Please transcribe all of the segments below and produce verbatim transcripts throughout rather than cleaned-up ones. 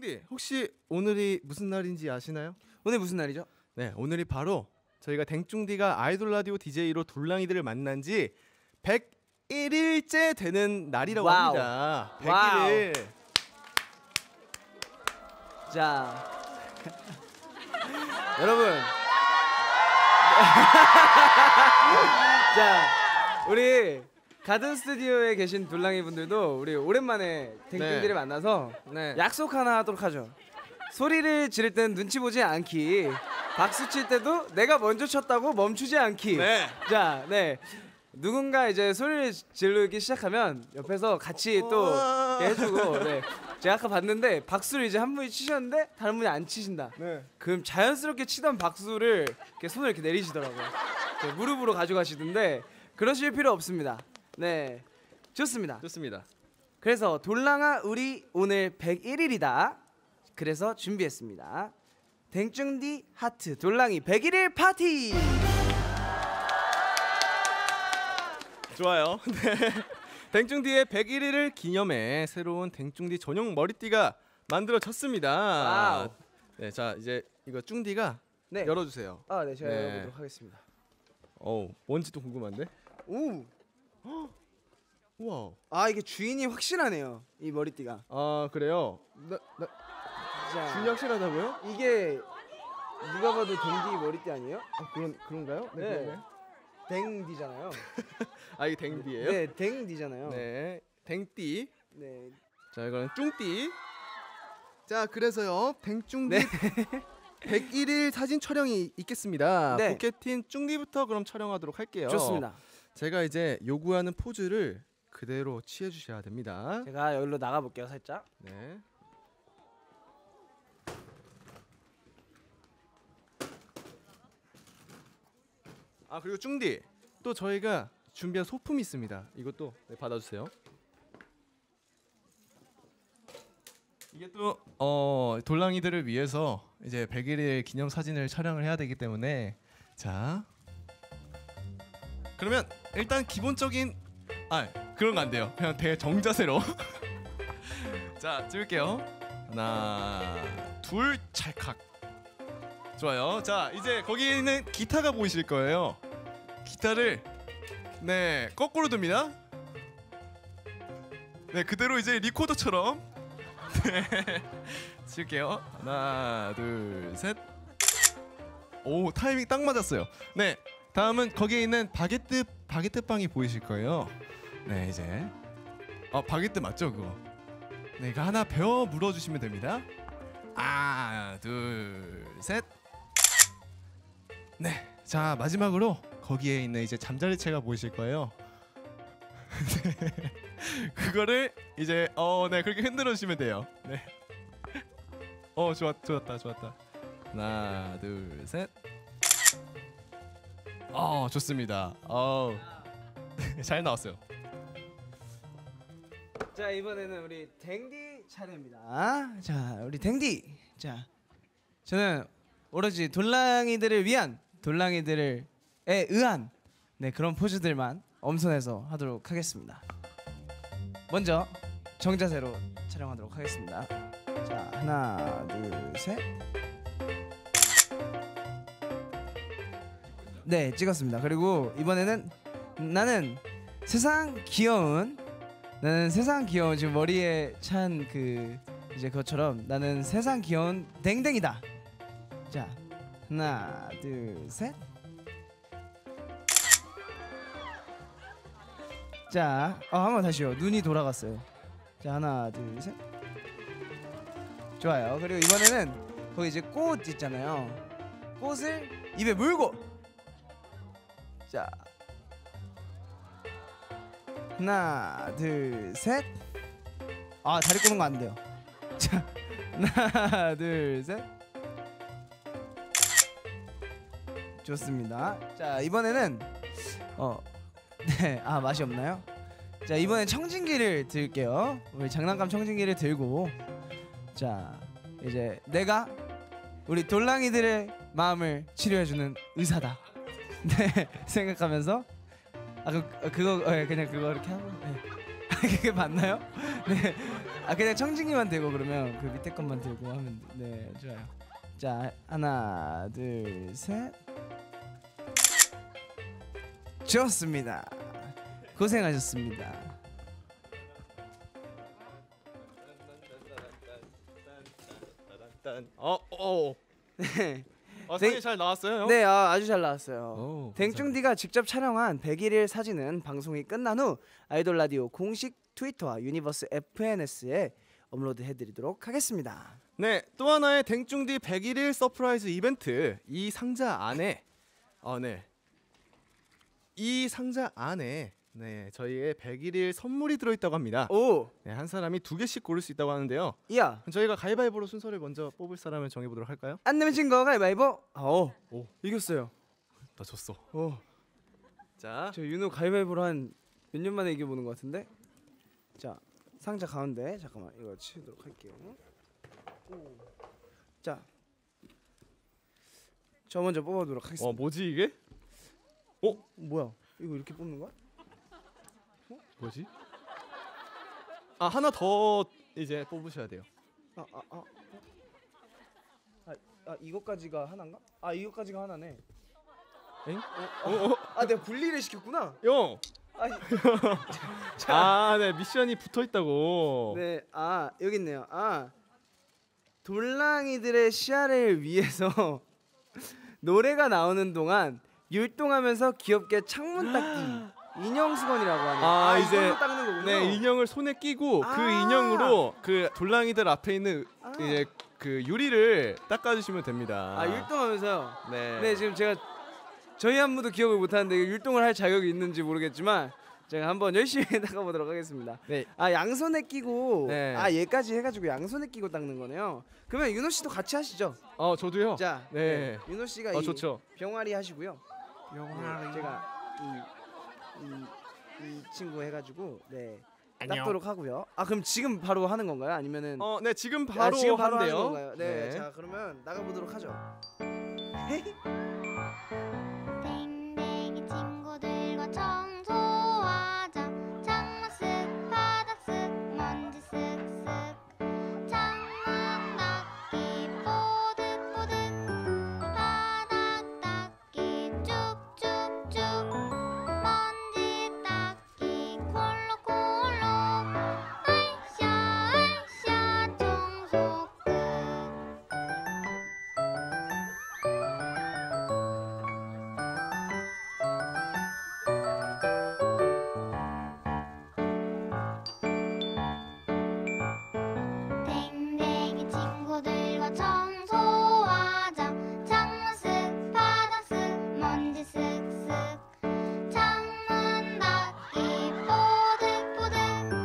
쫑디 혹시 오늘이 무슨 날인지 아시나요? 오늘 무슨 날이죠? 네, 오늘이 바로 저희가 댕쫑디가 아이돌 라디오 디제이로 돌랑이들을 만난 지 백일 일째 되는 날이라고 와우. 합니다. 와우. 백일 일. 자, 여러분. 자, 우리 가든 스튜디오에 계신 돌랑이 분들도 우리 오랜만에 댕댕이들을 네. 만나서 네. 약속 하나 하도록 하죠. 소리를 지를 땐 눈치 보지 않기, 박수 칠 때도 내가 먼저 쳤다고 멈추지 않기. 네. 자, 네. 누군가 이제 소리를 지르기 시작하면 옆에서 같이 또 이렇게 해주고. 네. 제가 아까 봤는데 박수를 이제 한 분이 치셨는데 다른 분이 안 치신다. 네. 그럼 자연스럽게 치던 박수를 이렇게 손을 이렇게 내리시더라고요. 네, 무릎으로 가져가시던데 그러실 필요 없습니다. 네, 좋습니다. 좋습니다. 그래서 돌랑아 우리 오늘 백일 일이다. 그래서 준비했습니다. 댕충디 하트 돌랑이 백일 일 파티. 좋아요. 네. 댕충디의 백일 일을 기념해 새로운 댕충디 전용 머리띠가 만들어졌습니다. 와우. 네, 자 이제 이거 쭝디가 네. 열어주세요. 아, 네, 제가 네. 열어보도록 하겠습니다. 어우, 뭔지도 궁금한데? 오, 우와. 아 이게 주인이 확실하네요. 이 머리띠가. 아 그래요? 나, 나 자, 주인이 확실하다고요? 이게 누가 봐도 댕디 머리띠 아니에요? 아 그런 그런가요? 네. 네. 그러네. 댕디잖아요. 아 이게 댕디예요? 네, 댕디잖아요. 네. 댕띠. 네. 자 이거는 쭝띠. 자 그래서요 댕쭝디 네. 백일 일 사진 촬영이 있겠습니다. 네. 포켓틴 쭝디부터 그럼 촬영하도록 할게요. 좋습니다. 제가 이제 요구하는 포즈를 그대로 취해 주셔야 됩니다. 제가 여기로 나가 볼게요, 살짝. 네. 아 그리고 쭝디 또 저희가 준비한 소품이 있습니다. 이것도 네, 받아주세요. 이게 또 어, 돌랑이들을 위해서 이제 백일 일 기념 사진을 촬영을 해야 되기 때문에 자 그러면 일단 기본적인 아 그런 거 안 돼요. 그냥 대정자세로 자 찍을게요. 하나 둘 찰칵. 좋아요. 자 이제 거기 있는 기타가 보이실 거예요. 기타를 네 거꾸로 둡니다. 네 그대로 이제 리코더처럼 네 칠게요. 하나 둘 셋. 오 타이밍 딱 맞았어요. 네 다음은 거기에 있는 바게트 바게트 빵이 보이실 거예요. 네 이제 어 바게트 맞죠 그거? 네 이거 하나 베어 물어주시면 됩니다. 하나 둘 셋. 네 자 마지막으로 거기에 있는 이제 잠자리채가 보이실 거예요. 네. 그거를 이제 어 네 그렇게 흔들어 주시면 돼요. 네. 어 좋았 좋았다 좋았다. 하나 둘 셋. 어 좋습니다. 어 잘 나왔어요. 자, 이번에는 우리 댕디 차례입니다. 자, 우리 댕디. 자, 저는 오로지 돌랑이들을 위한 돌랑이들에 의한 네 그런 포즈들만 엄선해서 하도록 하겠습니다. 먼저 정자세로 촬영하도록 하겠습니다. 자 하나 둘 셋. 네 찍었습니다. 그리고 이번에는 나는 세상 귀여운 나는 세상 귀여운 지금 머리에 찬 그 이제 그것처럼 나는 세상 귀여운 댕댕이다. 자 하나 둘 셋. 자, 어, 한번 다시요. 눈이 돌아갔어요. 자, 하나, 둘, 셋. 좋아요. 그리고 이번에는 거기 이제 꽃 있잖아요. 꽃을 입에 물고. 자, 하나, 둘, 셋. 아, 다리 꼬는 거 안 돼요. 자, 하나, 둘, 셋. 좋습니다. 자, 이번에는 어. 네, 아 맛이 없나요? 자 이번엔 청진기를 들게요. 우리 장난감 청진기를 들고 자 이제 내가 우리 돌랑이들의 마음을 치료해주는 의사다. 네 생각하면서 아 그, 그거 어, 그냥 그거 이렇게 하고 네. 그게 맞나요? 네. 아, 아 그냥 청진기만 들고 그러면 그 밑에 것만 들고 하면 돼. 네 좋아요. 자 하나 둘 셋. 좋습니다. 고생하셨습니다. 어, 어. 네. 아, 사진 잘 나왔어요. 네, 아, 아주 잘 나왔어요. 오, 댕충디가 직접 촬영한 백일일 사진은 방송이 끝난 후 아이돌 라디오 공식 트위터와 유니버스 에프엔에스에 업로드해드리도록 하겠습니다. 네, 또 하나의 댕충디 백일일 서프라이즈 이벤트. 이 상자 안에, 어, 네, 이 상자 안에 네 저희의 백일일 선물이 들어있다고 합니다. 오, 네, 한 사람이 두 개씩 고를 수 있다고 하는데요. 이야. 저희가 가위바위보로 순서를 먼저 뽑을 사람을 정해보도록 할까요? 안 내면 진 거 가위바위보. 오, 오, 이겼어요. 나 졌어. 오, 자, 저 윤호 가위바위보로 한 몇 년 만에 이겨보는 것 같은데. 자, 상자 가운데 잠깐만 이거 치우도록 할게요. 오. 자, 저 먼저 뽑아보도록 하겠습니다. 어 뭐지 이게? 뭐야? 이거 이렇게 뽑는 거야? 뭐지? 아 하나 더 이제 뽑으셔야 돼요. 아, 아, 아. 아, 아 이거까지가 하나인가? 아 이거까지가 하나네. 엥? 어, 어. 아 내가 분리를 시켰구나. 형. 아니. 아, 네 미션이 붙어 있다고. 네, 아 여기 있네요. 아 돌랑이들의 시야를 위해서 노래가 나오는 동안 율동하면서 귀엽게 창문 닦기 인형 수건이라고 하네요. 아, 아 이제 이걸로 닦는 거군요. 네 인형을 손에 끼고 아. 그 인형으로 그 돌랑이들 앞에 있는 아. 이제 그 유리를 닦아주시면 됩니다. 아 율동하면서요. 네. 네 지금 제가 저희 안무도 기억을 못하는데 율동을 할 자격이 있는지 모르겠지만 제가 한번 열심히 닦아보도록 하겠습니다. 네. 아 양손에 끼고 네. 아 얘까지 해가지고 양손에 끼고 닦는 거네요. 그러면 윤호 씨도 같이 하시죠. 어 저도요. 자, 네. 네. 윤호 씨가 어 이 좋죠. 병아리 하시고요. 병아리. 네, 제가 이, 이, 이 친구 해가지고 네 닦도록 하고요. 아 그럼 지금 바로 하는 건가요? 아니면은 어, 네 지금 아, 바로 지금 바로 한대요. 하는 건가요? 네, 자 그러면 나가보도록 하죠. 댕댕이 친구들과 청소하자. 창문 쓱 바닥 쓱 먼지 쓱쓱 창문 닦기 뽀득뽀득 바닥 닦기 쭉쭉쭉 먼지 닦기 콜록콜록 으쌰 으쌰 청소 끝. 댕댕이 친구들과 청소하자. 창문 쓱 바닥 쓱 먼지 쓱쓱 창문 닦기 뽀득뽀득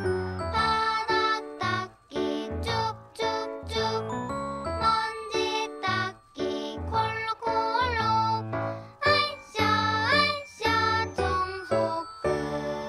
바닥 닦기 쭉쭉쭉 먼지 닦기 콜록콜록 으쌰 으쌰 청소 끝.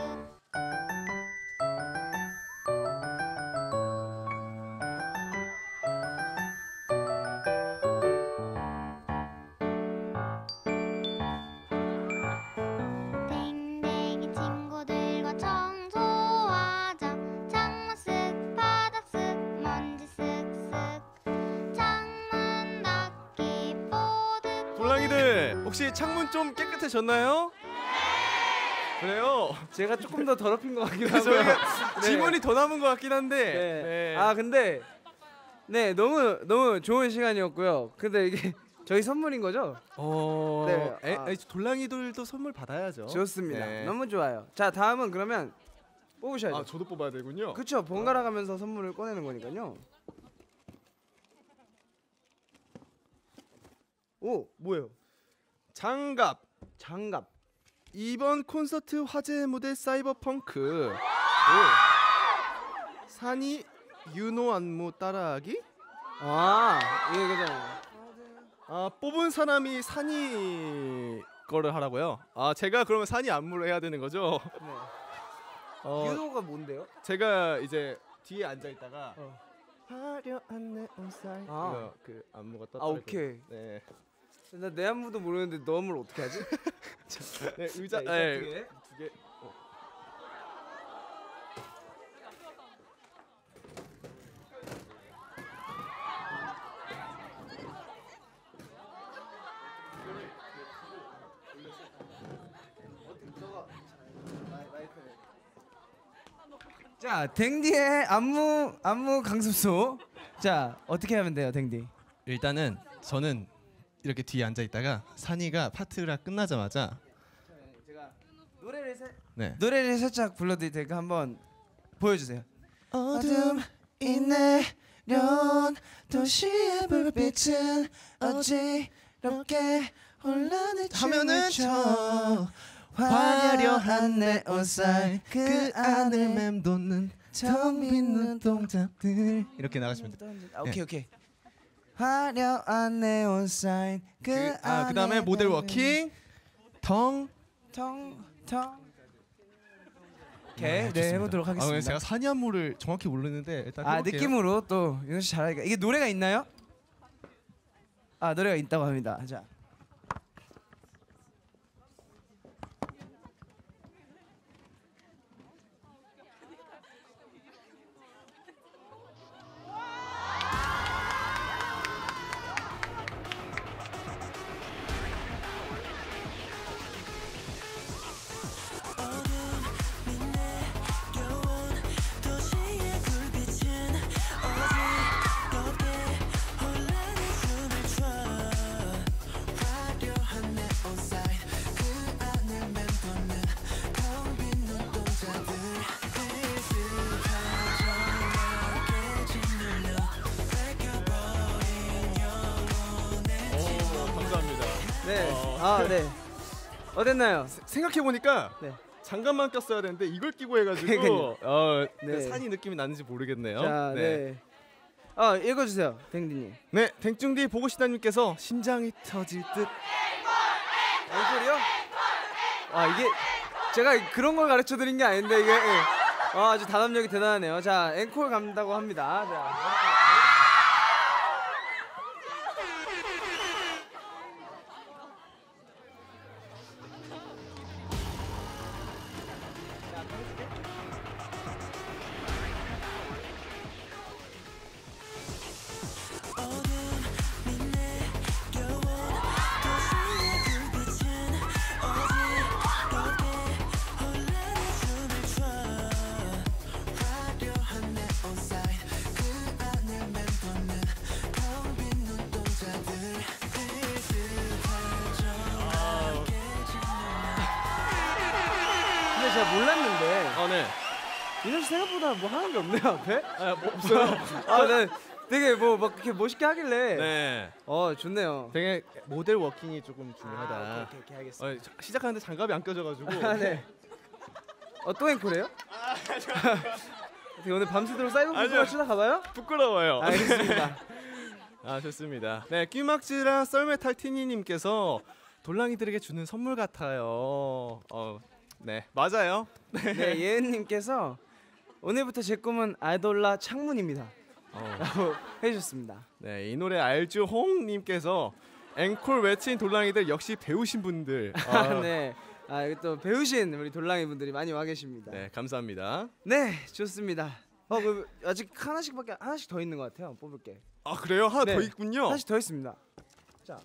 댕댕이 친구들과 청소하자. 창문 쓱 바닥 쓱 먼지 쓱쓱 창문 닦기 뽀득. 돌랑이들 혹시 창문 좀 깨끗해졌나요? 그래요. 제가 조금 더 더럽힌 것 같기도 하고요. 저희가 네. 지문이 더 남은 것 같긴 한데. 네. 네. 아 근데 네 너무 너무 좋은 시간이었고요. 근데 이게 저희 선물인 거죠? 어, 네, 에, 아. 에, 돌랑이들도 선물 받아야죠. 좋습니다. 네. 너무 좋아요. 자 다음은 그러면 뽑으셔야죠. 아, 저도 뽑아야 되군요. 그쵸 번갈아 가면서 선물을 꺼내는 거니까요. 오 뭐예요? 장갑. 장갑. 이번 콘서트 화제 무대 사이버펑크. 산이 윤호 안무 따라하기? 아 이거 이거잖아요. 아, 뽑은 사람이 산이 거를 하라고요? 아, 제가 그러면 산이 안무를 해야 되는 거죠? 네. 어, 윤호가 뭔데요? 제가 이제 뒤에 앉아 있다가 어. 화려한 네온 사이 아. 이거 그 안무가 떴다. 아 오케이. 네. 나 내 안무도 모르는데 너 안무를 어떻게 하지? 네, 의자 네, 의자 네, 두 개. 두 개. 어. 자, 댕디의 안무 안무 강습소. 자, 어떻게 하면 돼요, 댕디? 일단은 저는 이렇게 뒤에 앉아 있다가 산이가 파트가 끝나자마자 제가 노래를 세, 네. 노래를 살짝 불러드릴 테니까 한번 보여주세요. 어둠이 내려온 도시의 불빛은 어지럽게 혼란에 하면은 쳐 화려한 네온 사인 그 안을 맴도는 텅 빈 눈동자들 이렇게 나가시면 돼요. 아, 오케이 오케이. 화려한 네온 사인 그, 그, 아, 안에 그다음에 모델 담긴 워킹 텅. 텅텅. 오케이, 네, 네, 좋습니다. 해보도록 아, 하겠습니다. 오늘 제가 산이 안무를 정확히 모르는데 일단 아, 해볼게요. 느낌으로 또 윤호 씨 잘하니까. 이게 노래가 있나요? 아, 노래가 있다고 합니다. 자. 네. 아, 네. 어땠나요? 생각해 보니까 네. 장갑만 꼈어야 되는데 이걸 끼고 해가지고 그러니까요. 어, 네. 산이 느낌이 나는지 모르겠네요. 자, 네. 아, 읽어주세요, 댕디님. 네, 댕중디 보고시다님께서 심장이 터질 듯. 앵콜이요? 아, 이게 제가 그런 걸 가르쳐 드린 게 아닌데 이게 예. 아, 아주 단합력이 대단하네요. 자, 앵콜 간다고 합니다. 자. 근데 제가 몰랐는데 아, 네. 윤호 씨 생각보다 뭐 하는 게 없네요, 앞에. 아, 뭐 없어요. 아, 네. 되게 뭐 막 그렇게 멋있게 하길래. 네. 어, 좋네요. 되게 모델 워킹이 조금 중요하다. 아, 오케이, 오케이, 오케이, 알겠습니다. 어, 자- 시작하는데 장갑이 안 껴져가지고. 아, 네. 어, 또 앵콜이에요? 어떻게 오늘 밤새도록 사이버 아니요. 푸드가 추다 가봐요? 부끄러워요. 알겠습니다. 아, 좋습니다. 네, 끼막지랑 썰메탈 티니님께서 돌랑이들에게 주는 선물 같아요. 어, 네, 맞아요. 네, 예은님께서 오늘부터 제 꿈은 아이돌라 창문입니다. 어, 라고 해주셨습니다. 네, 이 노래 알죠 홍님께서 앵콜 외친 돌랑이들 역시 배우신 분들. 어, 네. 아, 여기 또 배우신 우리 돌랑이 분들이 많이 와 계십니다. 네, 감사합니다. 네, 좋습니다. 어, 그 아직 하나씩밖에 하나씩 더 있는 것 같아요. 뽑을게. 아, 그래요? 하나 네, 더 있군요. 하나씩 더 있습니다. 자,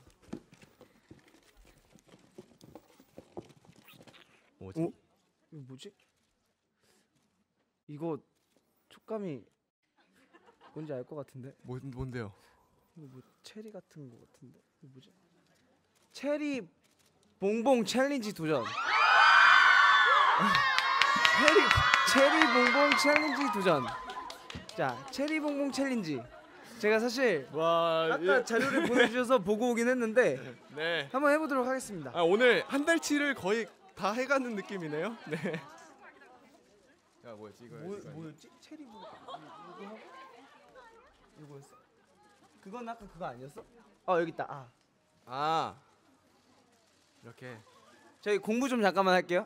뭐지? 어? 이거 뭐지? 이거 촉감이 뭔지 알 것 같은데. 뭐, 뭔데요? 이거 뭐 체리 같은 거 같은데. 이거 뭐지? 체리 봉봉 챌린지 도전. 체리 체리 봉봉 챌린지 도전. 자, 체리 봉봉 챌린지. 제가 사실 와, 아까 자료를 보내주셔서 보고 오긴 했는데 네. 한번 해보도록 하겠습니다. 아, 오늘 한 달치를 거의 다 해가는 느낌이네요. 네. 자, 뭐였지 이거? 뭐, 뭐였지? 체리 봉 이거 하고 이거였어? 그건 아까 그거 아니었어? 어, 여기 있다. 아, 아, 이렇게. 저희 공부 좀 잠깐만 할게요.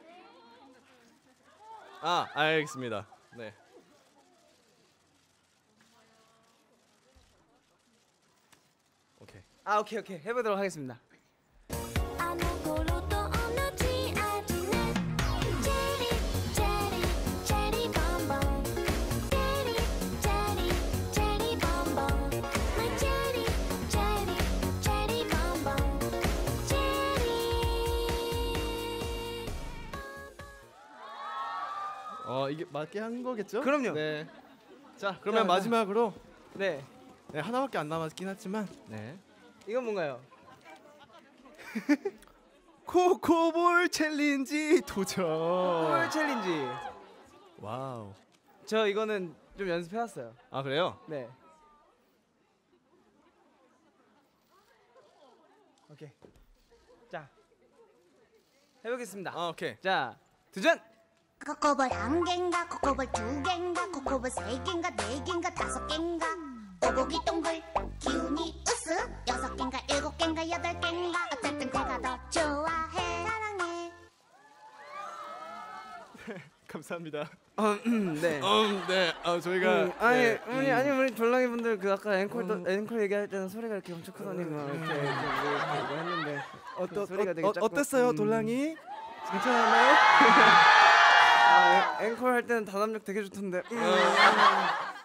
아, 알겠습니다. 네. 오케이. 아, 오케이 오케이 해보도록 하겠습니다. 아무것도 없는지 알지네 체리 체리 체리 범범 체리 체리 체리 범범 My 체리 체리 체리 범범 체리 어, 어 이게 맞게 한 거겠죠? 그럼요. 네. 자 그러면 자, 마지막으로 네. 네, 하나밖에 안 남았긴 하지만 네. 이건 뭔가요? 코코볼 챌린지 도전. 콜 챌린지. 와우. 저 이거는 좀 연습해 왔어요. 아 그래요? 네. 오케이. 자. 해보겠습니다. 아 오케이. 자, 도전. 코코볼 한 갠가 코코볼 두 갠가 코코볼 세 갠가 네 갠가 다섯 갠가 오고기 동글 기운이 으쓱 여섯 갠가 일곱 갠가 여덟 갠가 어쨌든 내가 더 좋아해 사랑해 감사합니다. 어, 음, 네. 음, 네. 아 저희가 음, 아니, 네, 아니, 음, 아니 우리 돌랑이 분들 그 아까 앵콜 음. 앵콜 얘기할 때는 소리가 이렇게 엄청 크더니 막 이렇게 이렇게 뭐 이렇게 했는데 어떠, 소리가 되게 어, 작고. 어땠어요, 음. 돌랑이? 괜찮았나요? 아, 앵- 앵콜 할 때는 단합력 되게 좋던데. 음.